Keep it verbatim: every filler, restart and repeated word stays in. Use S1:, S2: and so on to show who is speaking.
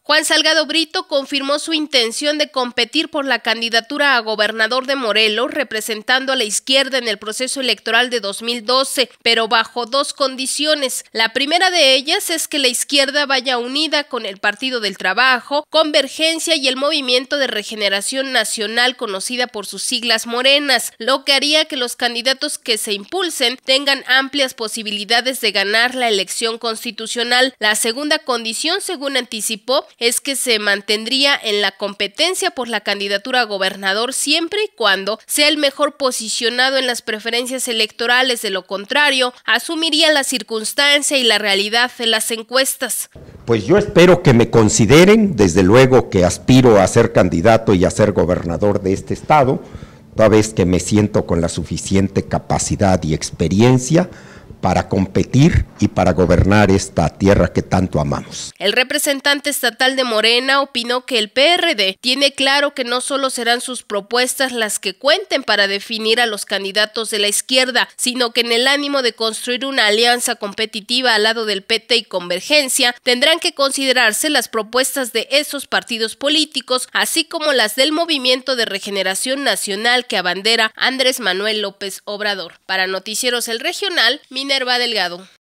S1: Juan Salgado Brito confirmó su intención de competir por la candidatura a gobernador de Morelos, representando a la izquierda en el proceso electoral de dos mil doce, pero bajo dos condiciones. La primera de ellas es que la izquierda vaya unida con el Partido del Trabajo, Convergencia y el Movimiento de Regeneración Nacional, conocida por sus siglas morenas, lo que haría que los candidatos que se impulsen tengan amplias posibilidades de ganar la elección constitucional. La segunda condición, según anticipó, es que se mantendría en la competencia por la candidatura a gobernador siempre y cuando sea el mejor posicionado en las preferencias electorales. De lo contrario, asumiría la circunstancia y la realidad de las encuestas.
S2: Pues yo espero que me consideren, desde luego que aspiro a ser candidato y a ser gobernador de este estado, toda vez que me siento con la suficiente capacidad y experiencia para competir y para gobernar esta tierra que tanto amamos.
S1: El representante estatal de Morena opinó que el P R D tiene claro que no solo serán sus propuestas las que cuenten para definir a los candidatos de la izquierda, sino que en el ánimo de construir una alianza competitiva al lado del P T y Convergencia, tendrán que considerarse las propuestas de esos partidos políticos, así como las del Movimiento de Regeneración Nacional que abandera Andrés Manuel López Obrador. Para Noticieros El Regional, Minerva Delgado.